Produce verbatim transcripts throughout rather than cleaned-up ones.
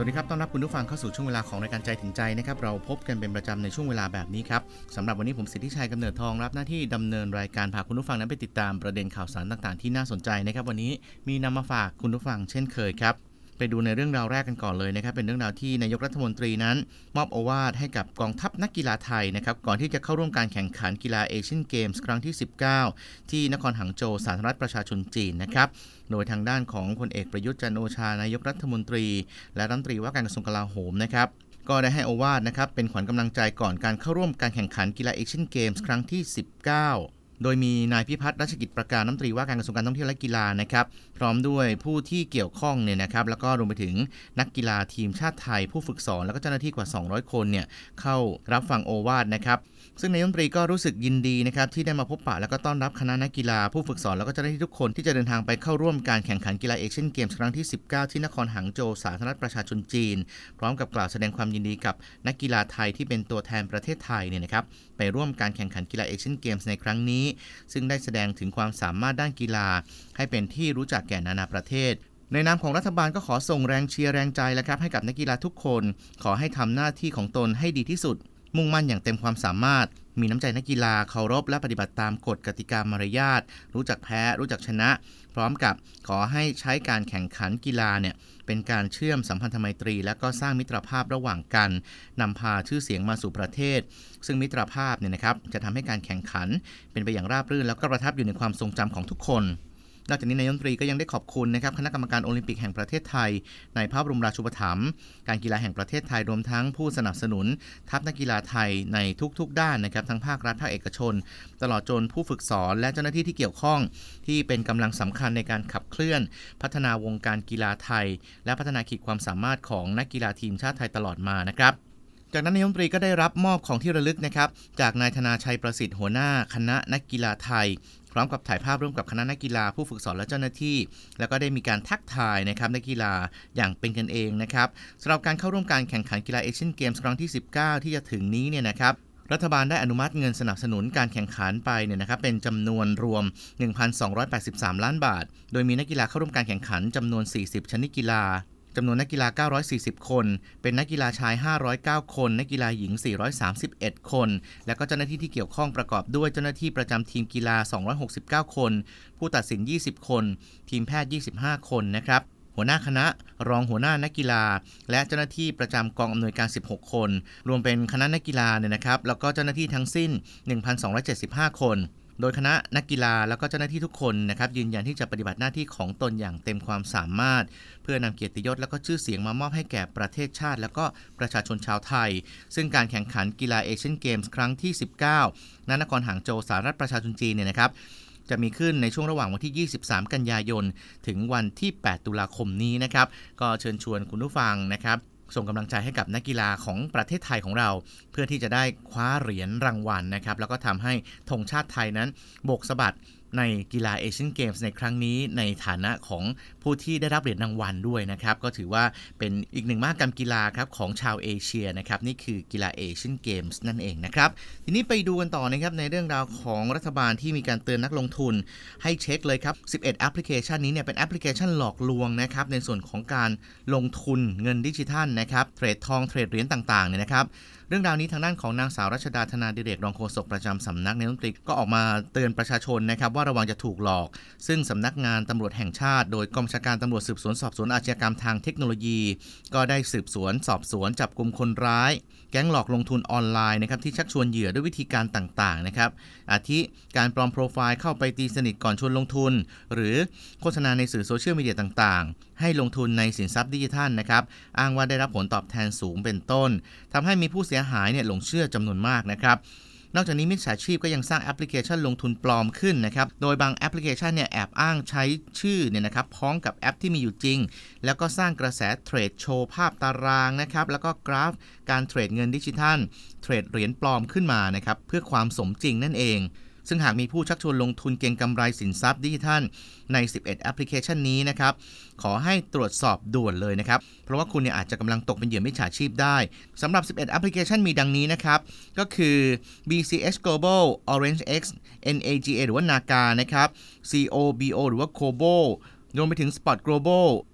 วัสดีครับต้อนรับคุณผู้ฟังเข้าสู่ช่วงเวลาของรายการใจถึงใจนะครับเราพบกันเป็นประจำในช่วงเวลาแบบนี้ครับสำหรับวันนี้ผมสิทธิชัยกำเนิดทองรับหน้าที่ดำเนินรายการพาคุณผู้ฟังนั้นไปติดตามประเด็นข่าวสารต่างๆที่น่าสนใจนะครับวันนี้มีนำมาฝากคุณผู้ฟังเช่นเคยครับไปดูในเรื่องราวแรกกันก่อนเลยนะครับเป็นเรื่องราวที่นายกรัฐมนตรีนั้นมอบโอวาทให้กับกองทัพนักกีฬาไทยนะครับก่อนที่จะเข้าร่วมการแข่งขันกีฬาเอเชียนเกมส์ครั้งที่สิบเก้าที่นครหางโจวสาธารณรัฐประชาชนจีนนะครับโดยทางด้านของพลเอกประยุทธ์จันทร์โอชานายกรัฐมนตรีและรัฐมนตรีว่าการกระทรวงกลาโหมนะครับก็ได้ให้โอวาทนะครับเป็นขวัญกำลังใจก่อนการเข้าร่วมการแข่งขันกีฬาเอเชียนเกมส์ครั้งที่สิบเก้าโดยมีนายพิพัฒน์รัชกิจประการรัฐมนตรีว่าการกระทรวงการท่องเที่ยวและกีฬานะครับพร้อมด้วยผู้ที่เกี่ยวข้องเนี่ยนะครับแล้วก็รวมไปถึงนักกีฬาทีมชาติไทยผู้ฝึกสอนแล้วก็เจ้าหน้าที่กว่าสองร้อยคนเนี่ยเข้ารับฟังโอวาทนะครับซึ่งนายกรัฐมนตรีก็รู้สึกยินดีนะครับที่ได้มาพบปะแล้วก็ต้อนรับคณะนักกีฬาผู้ฝึกสอนแล้วก็เจ้าหน้าที่ทุกคนที่จะเดินทางไปเข้าร่วมการแข่งขันกีฬาเอเชียนเกมส์ครั้งที่สิบเก้าที่นครหางโจวสาธารณรัฐประชาชนจีนพร้อมกับกล่าวแสดงความยินดีกับนักกีฬาไทยที่เป็นตัวแทนประเทศไทยเนี่ยนะครับไปร่วมการแข่งขันกีฬาเอเชียนเกมส์ในครั้งนี้ซึ่งได้แสดงถึงความสามารถด้านกีฬาให้เป็นที่รู้จักแก่นานาประเทศในนามของรัฐบาลก็ขอส่งแรงเชียร์แรงใจและครับให้กับนักกีฬาทุกคนขอให้ทำหน้าที่ของตนให้ดีที่สุดมุ่งมั่นอย่างเต็มความสามารถมีน้ำใจนักกีฬาเคารพและปฏิบัติตามกฎกติกามารยาทรู้จักแพ้รู้จักชนะพร้อมกับขอให้ใช้การแข่งขันกีฬาเนี่ยเป็นการเชื่อมสัมพันธไมตรีและก็สร้างมิตรภาพระหว่างกันนำพาชื่อเสียงมาสู่ประเทศซึ่งมิตรภาพเนี่ยนะครับจะทำให้การแข่งขันเป็นไปอย่างราบรื่นแล้วก็ประทับอยู่ในความทรงจำของทุกคนนอกจากนี้นายกรัฐมนตรีก็ยังได้ขอบคุณนะครับคณะกรรมการโอลิมปิกแห่งประเทศไทยในพระบรมราชูปถัมภ์การกีฬาแห่งประเทศไทยรวมทั้งผู้สนับสนุนทัพนักกีฬาไทยในทุกๆด้านนะครับทั้งภาครัฐภาคเอกชนตลอดจนผู้ฝึกสอนและเจ้าหน้าที่ที่เกี่ยวข้องที่เป็นกำลังสำคัญในการขับเคลื่อนพัฒนาวงการกีฬาไทยและพัฒนาขีดความสามารถของนักกีฬาทีมชาติไทยตลอดมานะครับจากนั้นนายกรัฐมนตรีก็ได้รับมอบของที่ระลึกนะครับจากนายธนาชัยประสิทธิ์หัวหน้าคณะนักกีฬาไทยพร้อมกับถ่ายภาพร่วมกับคณะนักกีฬาผู้ฝึกสอนและเจ้าหน้าที่แล้วก็ได้มีการทักทายนะครับนักกีฬาอย่างเป็นกันเองนะครับสำหรับการเข้าร่วมการแข่งขันกีฬาเอเชียนเกมส์ครั้งที่สิบเก้าที่จะถึงนี้เนี่ยนะครับรัฐบาลได้อนุมัติเงินสนับสนุนการแข่งขันไปเนี่ยนะครับเป็นจำนวนรวม หนึ่งพันสองร้อยแปดสิบสาม ล้านบาทโดยมีนักกีฬาเข้าร่วมการแข่งขันจำนวนสี่สิบชนิดกีฬาจำนวนนักกีฬาเก้าร้อยสี่สิบคนเป็นนักกีฬาชายห้าร้อยเก้าคนนักกีฬาหญิงสี่ร้อยสามสิบเอ็ดคนและก็เจ้าหน้าที่ที่เกี่ยวข้องประกอบด้วยเจ้าหน้าที่ประจำทีมกีฬาสองร้อยหกสิบเก้าคนผู้ตัดสินยี่สิบคนทีมแพทย์ยี่สิบห้าคนนะครับหัวหน้าคณะรองหัวหน้านักกีฬาและเจ้าหน้าที่ประจำกองอำนวยการสิบหกคนรวมเป็นคณะนักกีฬาเนี่ยนะครับแล้วก็เจ้าหน้าที่ทั้งสิ้น หนึ่งพันสองร้อยเจ็ดสิบห้าคนโดยคณะนักกีฬาแล้วก็เจ้าหน้าที่ทุกคนนะครับยืนยันที่จะปฏิบัติหน้าที่ของตนอย่างเต็มความสามารถเพื่อนำเกียรติยศและก็ชื่อเสียงมามอบให้แก่ประเทศชาติและก็ประชาชนชาวไทยซึ่งการแข่งขันกีฬาเอเชียนเกมส์ครั้งที่สิบเก้าณนครหางโจวสาธารณรัฐประชาชนจีนเนี่ยนะครับจะมีขึ้นในช่วงระหว่างวันที่ยี่สิบสามกันยายนถึงวันที่แปดตุลาคมนี้นะครับก็เชิญชวนคุณผู้ฟังนะครับส่งกำลังใจให้กับนักกีฬาของประเทศไทยของเราเพื่อที่จะได้คว้าเหรียญรางวัลนะครับแล้วก็ทำให้ธงชาติไทยนั้นโบกสะบัดในกีฬาเอเชียนเกมส์ในครั้งนี้ในฐานะของผู้ที่ได้รับเหรียญรางวัลด้วยนะครับก็ถือว่าเป็นอีกหนึ่งมหกรรมกีฬาครับของชาวเอเชียนะครับนี่คือกีฬาเอเชียนเกมส์นั่นเองนะครับทีนี้ไปดูกันต่อนะครับในเรื่องราวของรัฐบาลที่มีการเตือนนักลงทุนให้เช็คเลยครับสิบเอ็ดแอปพลิเคชันนี้เนี่ยเป็นแอปพลิเคชันหลอกลวงนะครับในส่วนของการลงทุนเงินดิจิทัลนะครับเทรดทองเทรดเหรียญต่างๆเนี่ยนะครับเรื่องราวนี้ทางด้านของนางสาวรัชดาธนาดิเรกรองโฆษกประจำสำนักนายกรัฐมนตรีก็ออกมาเตือนประชาชนนะครับว่าระวังจะถูกหลอกซึ่งสำนักงานตำรวจแห่งชาติโดยกองบัญชาการตำรวจสืบสวนสอบสวนอาชญากรรมทางเทคโนโลยีก็ได้สืบสวนสอบสวนจับกุมคนร้ายแก๊งหลอกลงทุนออนไลน์นะครับที่ชักชวนเหยื่อด้วยวิธีการต่างๆนะครับอาทิการปลอมโปรไฟล์เข้าไปตีสนิทก่อนชวนลงทุนหรือโฆษณาในสื่อโซเชียลมีเดียต่างๆให้ลงทุนในสินทรัพย์ดิจิทัลนะครับอ้างว่าได้รับผลตอบแทนสูงเป็นต้นทำให้มีผู้เสียหายเนี่ยหลงเชื่อจำนวนมากนะครับนอกจากนี้มิจฉาชีพก็ยังสร้างแอปพลิเคชันลงทุนปลอมขึ้นนะครับโดยบางแอปพลิเคชันเนี่ยแอบอ้างใช้ชื่อเนี่ยนะครับพ้องกับแอปที่มีอยู่จริงแล้วก็สร้างกระแสเทรดโชว์ภาพตารางนะครับแล้วก็กราฟการเทรดเงินดิจิทัลเทรดเหรียญปลอมขึ้นมานะครับเพื่อความสมจริงนั่นเองซึ่งหากมีผู้ชักชวนลงทุนเก็งกำไรสินทรัพย์ดิจิทัลในสิบเอ็ดแอปพลิเคชันนี้นะครับขอให้ตรวจสอบด่วนเลยนะครับเพราะว่าคุณเนี่ยอาจจะกำลังตกเป็นเหยื่อมิจฉาชีพได้สำหรับสิบเอ็ดแอปพลิเคชันมีดังนี้นะครับก็คือ บี ซี เอช Global Orange X เอ็น เอ จี เอ หรือว่า Naga นะครับ ซี โอ บี โอ หรือว่า Kobo รวมไปถึง Spot Global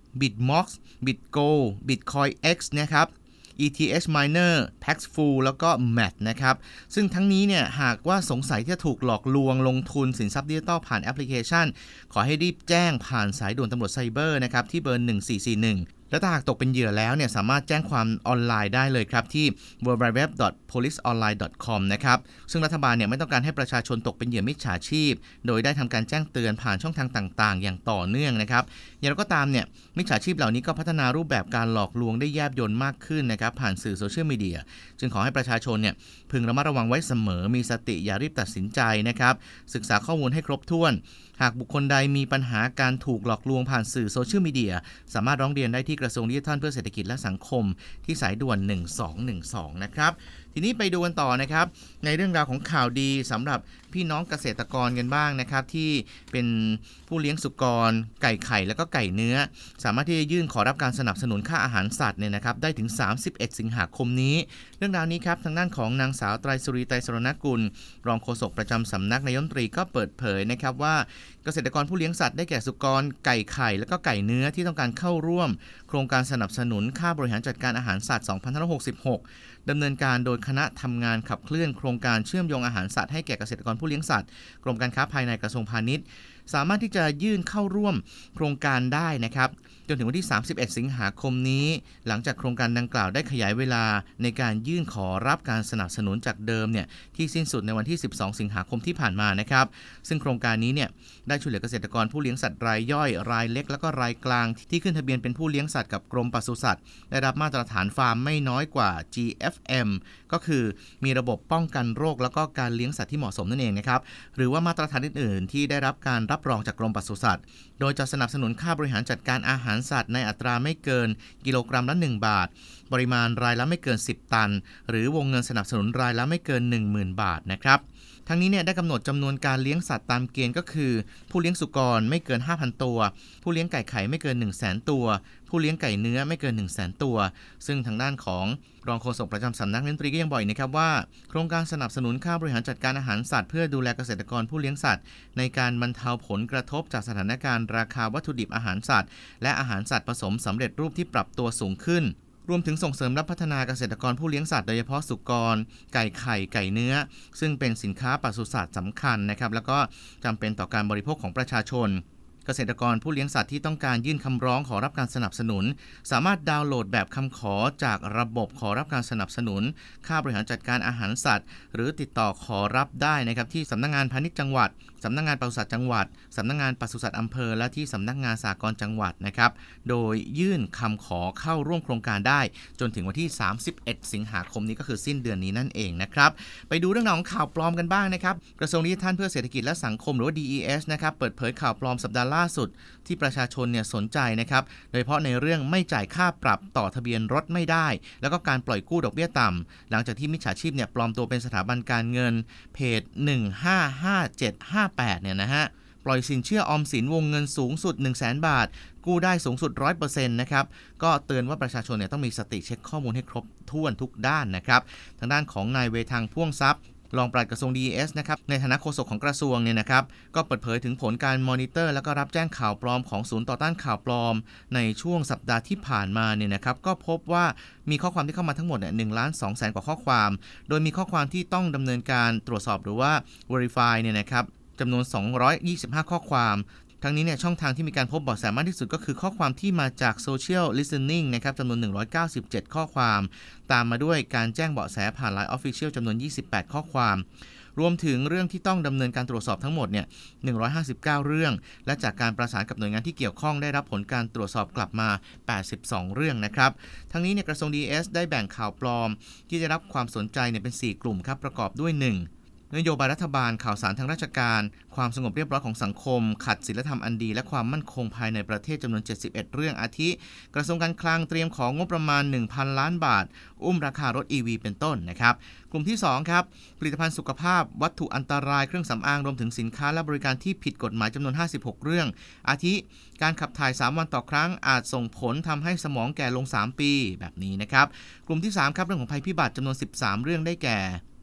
Bitmox BitGo Bitcoin X นะครับ อี ที เอช Miner Paxful แล้วก็ แมท นะครับซึ่งทั้งนี้เนี่ยหากว่าสงสัยที่จะถูกหลอกลวงลงทุนสินทรัพย์ดิจิทัลผ่านแอปพลิเคชันขอให้รีบแจ้งผ่านสายด่วนตำรวจไซเบอร์นะครับที่เบอร์หนึ่งสี่สี่หนึ่งและถ้าหากตกเป็นเหยื่อแล้วเนี่ยสามารถแจ้งความออนไลน์ได้เลยครับที่ ดับเบิลยู ดับเบิลยู ดับเบิลยู ดอท โพลิส ออนไลน์ ดอท คอม นะครับซึ่งรัฐบาลเนี่ยไม่ต้องการให้ประชาชนตกเป็นเหยื่อมิจฉาชีพโดยได้ทำการแจ้งเตือนผ่านช่องทางต่างๆอย่างต่อเนื่องนะครับอย่างไรก็ตามเนี่ยมิจฉาชีพเหล่านี้ก็พัฒนารูปแบบการหลอกลวงได้แยบยลมากขึ้นนะครับผ่านสื่อโซเชียลมีเดียจึงขอให้ประชาชนเนี่ยพึงระมัดระวังไว้เสมอมีสติอย่ารีบตัดสินใจนะครับศึกษาข้อมูลให้ครบถ้วนหากบุคคลใดมีปัญหาการถูกหลอกลวงผ่านสื่อโซเชียลมีเดียสามารถร้องเรียนได้ที่กระทรวงดิจิทัลเพื่อเศรษฐกิจและสังคมที่สายด่วนหนึ่งสองหนึ่งสองนะครับทีนี้ไปดูกันต่อนะครับในเรื่องราวของข่าวดีสำหรับพี่น้องเกษตรกรกันบ้างนะครับที่เป็นผู้เลี้ยงสุกรไก่ไข่แล้วก็ไก่เนื้อสามารถที่จะยื่นขอรับการสนับสนุนค่าอาหารสัตว์เนี่ยนะครับได้ถึงสามสิบเอ็ดสิงหาคมนี้เรื่องราวนี้ครับทางด้านของนางสาวไตรสุรีไตรสรณกุลรองโฆษกประจำสำนักนายกรัฐมนตรีก็เปิดเผยนะครับว่าเกษตรกรผู้เลี้ยงสัตว์ได้แก่สุกรไก่ไข่และก็ไก่เนื้อที่ต้องการเข้าร่วมโครงการสนับสนุนค่าบริหารจัดการอาหารสัตว์สองพันห้าร้อยหกสิบหกดำเนินการโดยคณะทำงานขับเคลื่อนโครงการเชื่อมโยงอาหารสัตว์ให้แก่เกษตรกรผู้เลี้ยงสัตว์กรมการค้าภายในกระทรวงพาณิชย์สามารถที่จะยื่นเข้าร่วมโครงการได้นะครับจนถึงวันที่สามสิบเอ็ดสิงหาคมนี้หลังจากโครงการดังกล่าวได้ขยายเวลาในการยื่นขอรับการสนับสนุนจากเดิมเนี่ยที่สิ้นสุดในวันที่สิบสองสิงหาคมที่ผ่านมานะครับซึ่งโครงการนี้เนี่ยได้ช่วยเหลือเกษตรกรผู้เลี้ยงสัตว์รายย่อยรายเล็กแล้วก็รายกลางที่ขึ้นทะเบียนเป็นผู้เลี้ยงสัตว์กับกรมปศุสัตว์ได้รับมาตรฐานฟาร์มไม่น้อยกว่า จี เอฟ เอ็ม ก็คือมีระบบป้องกันโรคแล้วก็การเลี้ยงสัตว์ที่เหมาะสมนั่นเองนะครับหรือว่ามาตรฐานอื่นๆที่ได้รับการรับรองจากกรมปศุสัตว์โดยจะสนับสนุนค่าบริหารจัดการอาหารสัตว์ในอัตราไม่เกินกิโลกรัมละหนึ่งบาทปริมาณรายละไม่เกินสิบตันหรือวงเงินสนับสนุนรายละไม่เกิน หนึ่งหมื่น บาทนะครับทั้งนี้เนี่ยได้กำหนดจำนวนการเลี้ยงสัตว์ตามเกณฑ์ก็คือผู้เลี้ยงสุกรไม่เกิน ห้าพัน ตัวผู้เลี้ยงไก่ไข่ไม่เกิน หนึ่งแสน ตัวผู้เลี้ยงไก่เนื้อไม่เกิน หนึ่งแสน ตัวซึ่งทางด้านของรองโฆษกประจำสำนักนายกรัฐมนตรีก็ยังบอกนะครับว่าโครงการสนับสนุนค่าบริหารจัดการอาหารสัตว์เพื่อดูแลเกษตรกรผู้เลี้ยงสัตว์ในการบรรเทาผลกระทบจากสถานการณ์ราคาวัตถุดิบอาหารสัตว์และอาหารสัตว์ผสมสำเร็จรูปที่ปรับตัวสูงขึ้นรวมถึงส่งเสริมและพัฒนาเกษตรกรผู้เลี้ยงสัตว์โดยเฉพาะสุกรไก่ไข่ไก่เนื้อซึ่งเป็นสินค้าปศุสัตว์สำคัญนะครับแล้วก็จำเป็นต่อการบริโภคของประชาชนเกษตรกรผู้เลี้ยงสัตว์ที่ต้องการยื่นคำร้องขอรับการสนับสนุนสามารถดาวน์โหลดแบบคำขอจากระบบขอรับการสนับสนุนค่าบริหารจัดการอาหารสัตว์หรือติดต่อขอรับได้นะครับที่สำนักงานพาณิชย์จังหวัดสำนักงานปศุสัตว์จังหวัดสำนักงานปศุสัตว์อำเภอและที่สำนักงานสหกรณ์จังหวัดนะครับโดยยื่นคำขอเข้าร่วมโครงการได้จนถึงวันที่สามสิบเอ็ดสิงหาคมนี้ก็คือสิ้นเดือนนี้นั่นเองนะครับไปดูเรื่องของข่าวปลอมกันบ้างนะครับกระทรวงดิจิทัลเพื่อเศรษฐกิจและสังคมหรือว่า ดี อี เอส นะครับเปิดเผยข่าวปลอมสัปดาห์ล่าสุดที่ประชาชนเนี่ยสนใจนะครับโดยเฉพาะในเรื่องไม่จ่ายค่าปรับต่อทะเบียนรถไม่ได้แล้วก็การปล่อยกู้ดอกเบี้ยต่ำหลังจากที่มิจฉาชีพเนี่ยปลอมตัวเป็นสถาบันการเงินเพจหนึ่งห้าห้าเจ็ดห้าแปดเนี่ยนะฮะปล่อยสินเชื่อออมสินวงเงินสูงสุด หนึ่งแสน บาทกู้ได้สูงสุด หนึ่งร้อยเปอร์เซ็นต์ นะครับก็เตือนว่าประชาชนเนี่ยต้องมีสติเช็คข้อมูลให้ครบถ้วนทุกด้านนะครับทางด้านของนายเวทังพ่วงทรัพย์รองปลัดกระทรวง ดี อี เอส นะครับในฐานะโฆษกของกระทรวงเนี่ยนะครับก็เปิดเผยถึงผลการมอนิเตอร์แล้วก็รับแจ้งข่าวปลอมของศูนย์ต่อต้านข่าวปลอมในช่วงสัปดาห์ที่ผ่านมาเนี่ยนะครับก็พบว่ามีข้อความที่เข้ามาทั้งหมดเนี่ยหนึ่งล้านสองแสนกว่าข้อความโดยมีข้อความที่ต้องดำเนินการตรวจสอบหรือว่า Verify เนี่ยนะครับจำนวนสองร้อยยี่สิบห้าข้อความทั้งนี้เนี่ยช่องทางที่มีการพบเบาะแสมากที่สุดก็คือข้อความที่มาจาก Social Listening นะครับจำนวนหนึ่งร้อยเก้าสิบเจ็ดข้อความตามมาด้วยการแจ้งเบาะแสผ่าน ไลน์ Official จำนวนยี่สิบแปดข้อความรวมถึงเรื่องที่ต้องดำเนินการตรวจสอบทั้งหมดเนี่ยหนึ่งร้อยห้าสิบเก้าเรื่องและจากการประสานกับหน่วยงานที่เกี่ยวข้องได้รับผลการตรวจสอบกลับมาแปดสิบสองเรื่องนะครับทั้งนี้เนี่ยกระทรวง ดี อี เอส ได้แบ่งข่าวปลอมที่ได้รับความสนใจเนี่ยเป็นสี่กลุ่มครับประกอบด้วยหนึ่งนโยบายรัฐบาลข่าวสารทางราชการความสงบเรียบร้อยของสังคมขัดศีลธรรมอันดีและความมั่นคงภายในประเทศจำนวนเจ็ดสิบเอ็ดเรื่องอาทิกระทรวงการคลังเตรียมของงบประมาณ หนึ่งพัน ล้านบาทอุ้มราคารถ อี วี เป็นต้นนะครับกลุ่มที่สองครับผลิตภัณฑ์สุขภาพวัตถุอันตรายเครื่องสำอางรวมถึงสินค้าและบริการที่ผิดกฎหมายจำนวนห้าสิบหกเรื่องอาทิการขับถ่ายสามวันต่อครั้งอาจส่งผลทำให้สมองแก่ลงสามปีแบบนี้นะครับกลุ่มที่สามครับเรื่องของภัยพิบัติจำนวนสิบสามเรื่องได้แก่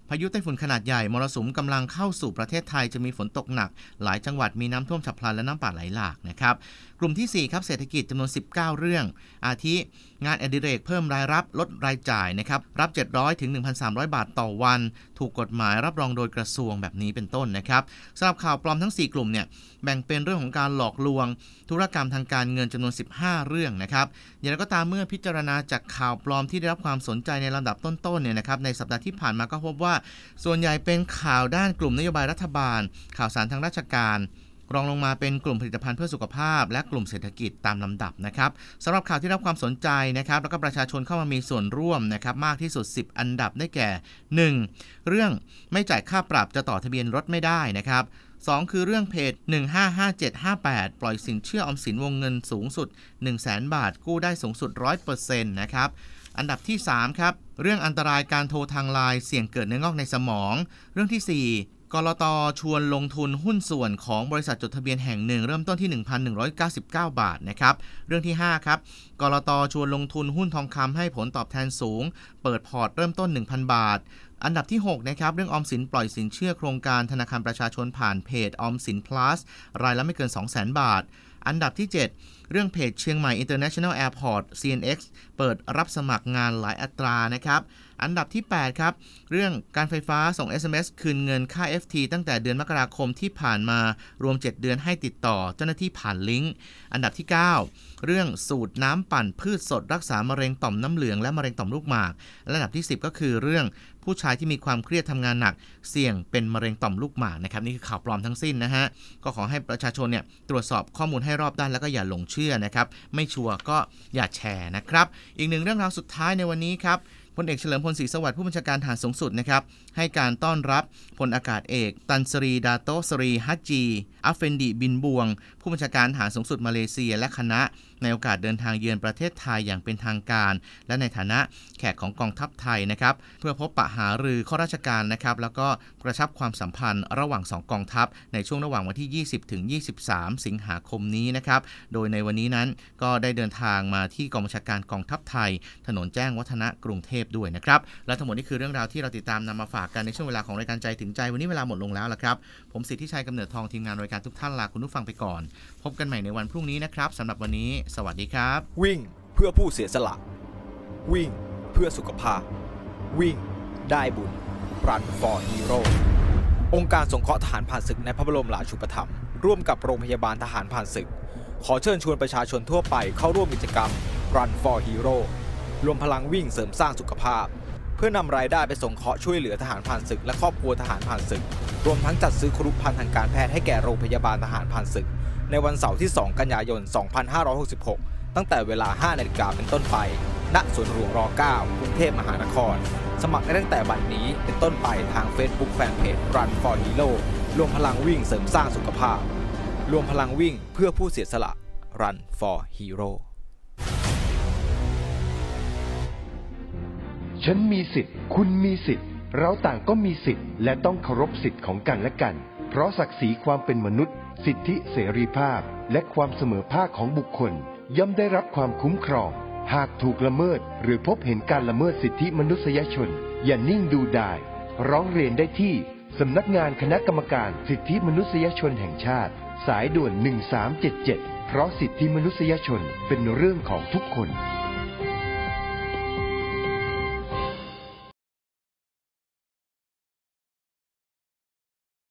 พายุไต้ฝุ่นขนาดใหญ่มรสุมกำลังเข้าสู่ประเทศไทยจะมีฝนตกหนักหลายจังหวัดมีน้ำท่วมฉับพลันและน้ำป่าไหลหลากนะครับกลุ่มที่สี่ครับเศรษฐกิจจำนวนสิบเก้าเรื่องอาทิงานอดิเรกเพิ่มรายรับลดรายจ่ายนะครับรับเจ็ดร้อยถึง หนึ่งพันสามร้อย บาทต่อวันถูกกฎหมายรับรองโดยกระทรวงแบบนี้เป็นต้นนะครับสำหรับข่าวปลอมทั้งสี่กลุ่มเนี่ยแบ่งเป็นเรื่องของการหลอกลวงธุรกรรมทางการเงินจำนวนสิบห้าเรื่องนะครับอย่างไรก็ตามเมื่อพิจารณาจากข่าวปลอมที่ได้รับความสนใจในลำดับต้นๆเนี่ยนะครับในสัปดาห์ที่ผ่านมาก็พบว่าส่วนใหญ่เป็นข่าวด้านกลุ่มนโยบายรัฐบาลข่าวสารทางราชการรองลงมาเป็นกลุ่มผลิตภัณฑ์เพื่อสุขภาพและกลุ่มเศรษฐกิจตามลำดับนะครับสำหรับข่าวที่รับความสนใจนะครับแล้วก็ประชาชนเข้ามามีส่วนร่วมนะครับมากที่สุดสิบอันดับได้แก่หนึ่งเรื่องไม่จ่ายค่าปรับจะต่อทะเบียนรถไม่ได้นะครับสองคือเรื่องเพจหนึ่งห้าห้าเจ็ดห้าแปดปล่อยสินเชื่อออมสินวงเงินสูงสุด หนึ่งแสน บาทกู้ได้สูงสุด หนึ่งร้อยเปอร์เซ็นต์ นะครับอันดับที่สามครับเรื่องอันตรายการโทรทางไลน์เสี่ยงเกิดเนื้องอกในสมองเรื่องที่สี่กลต.ชวนลงทุนหุ้นส่วนของบริษัทจดทะเบียนแห่งหนึ่งเริ่มต้นที่ หนึ่งพันหนึ่งร้อยเก้าสิบเก้า บาทนะครับเรื่องที่ห้าครับกลต.ชวนลงทุนหุ้นทองคำให้ผลตอบแทนสูงเปิดพอร์ตเริ่มต้น หนึ่งพัน บาทอันดับที่หกนะครับเรื่องออมสินปล่อยสินเชื่อโครงการธนาคารประชาชนผ่านเพจออมสิน plus รายละไม่เกิน สองแสน บาทอันดับที่เจ็ดเรื่องเพจเชียงใหม่ International Airport ซี เอ็น เอ็กซ์ เปิดรับสมัครงานหลายอัตรานะครับอันดับที่แปดครับเรื่องการไฟฟ้าส่ง เอส เอ็ม เอส คืนเงินค่า เอฟ ที ตั้งแต่เดือนมกราคมที่ผ่านมารวมเจ็ดเดือนให้ติดต่อเจ้าหน้าที่ผ่านลิงก์อันดับที่เก้าเรื่องสูตรน้ำปั่นพืชสดรักษามะเร็งต่อมน้ำเหลืองและมะเร็งต่อมลูกหมากและอันดับที่สิบก็คือเรื่องผู้ชายที่มีความเครียดทำงานหนักเสี่ยงเป็นมะเร็งต่อมลูกหมากนะครับนี่คือข่าวปลอมทั้งสิ้นนะฮะก็ขอให้ประชาชนเนี่ยตรวจสอบข้อมูลให้รอบด้านแล้วก็อย่าหลงเชื่อนะครับไม่ชัวร์ก็อย่าแชร์นะครับอีกหนึ่งเรื่องราวสุดท้ายในวันนี้ครับพลเอกเฉลิมพลศรีสวัสดิ์ผู้บัญชาการทหารสูงสุดนะครับให้การต้อนรับพลอากาศเอกตันสรีดาโตสรีฮัจจีอัฟเฟนดีบินบวงผู้บัญชาการทหารสูงสุดมาเลเซียและคณะในโอกาสเดินทางเยือนประเทศไทยอย่างเป็นทางการและในฐานะแขกของกองทัพไทยนะครับเพื่อพบปะหารือข้าราชการนะครับแล้วก็กระชับความสัมพันธ์ระหว่างสองกองทัพในช่วงระหว่างวันที่ยี่สิบถึงยี่สิบสามสิงหาคมนี้นะครับโดยในวันนี้นั้นก็ได้เดินทางมาที่กองบัญชาการกองทัพไทยถนนแจ้งวัฒนะกรุงเทพด้วยนะครับและทั้งหมดนี้คือเรื่องราวที่เราติดตามนำมาฝากกันในช่วงเวลาของรายการใจถึงใจวันนี้เวลาหมดลงแล้วละครับผมสิทธิชัยกำเนิดทองทีมงานรายการทุกท่านลาคุณผู้ฟังไปก่อนพบกันใหม่ในวันพรุ่งนี้นะครับสำหรับวันนี้สวัสดีครับวิ่งเพื่อผู้เสียสละวิ่งเพื่อสุขภาพวิ่งได้บุญ Run for Hero องค์การสงเคราะห์ทหารผ่านศึกในพระบรมราชูปถัมภ์ร่วมกับโรงพยาบาลทหารผ่านศึกขอเชิญชวนประชาชนทั่วไปเข้าร่วมกิจกรรม Run for Hero รวมพลังวิ่งเสริมสร้างสุขภาพเพื่อนำรายได้ไปสงเคราะห์ช่วยเหลือทหารผ่านศึกและครอบครัวทหารผ่านศึกรวมทั้งจัดซื้อครุภัณฑ์ทางการแพทย์ให้แก่โรงพยาบาลทหารผ่านศึกในวันเสาร์ที่สองกันยายนสองพันห้าร้อยหกสิบหกตั้งแต่เวลาห้านาฬิกาเป็นต้นไปณสวนหลวงรเก้ากรุงเทพมหานครสมัครได้ตั้งแต่บัดนี้เป็นต้นไปทาง Facebook Fanpage Run for Hero รวมพลังวิ่งเสริมสร้างสุขภาพรวมพลังวิ่งเพื่อผู้เสียสละ Run for Hero ฉันมีสิทธิ์คุณมีสิทธิ์เราต่างก็มีสิทธิ์และต้องเคารพสิทธิ์ของกันและกันเพราะศักดิ์ศรีความเป็นมนุษย์สิทธิเสรีภาพและความเสมอภาคของบุคคลย่อมได้รับความคุ้มครองหากถูกละเมิดหรือพบเห็นการละเมิดสิทธิมนุษยชนอย่านิ่งดูดายร้องเรียนได้ที่สำนักงานคณะกรรมการสิทธิมนุษยชนแห่งชาติสายด่วนหนึ่งสามเจ็ดเจ็ดเพราะสิทธิมนุษยชนเป็นเรื่องของทุกคน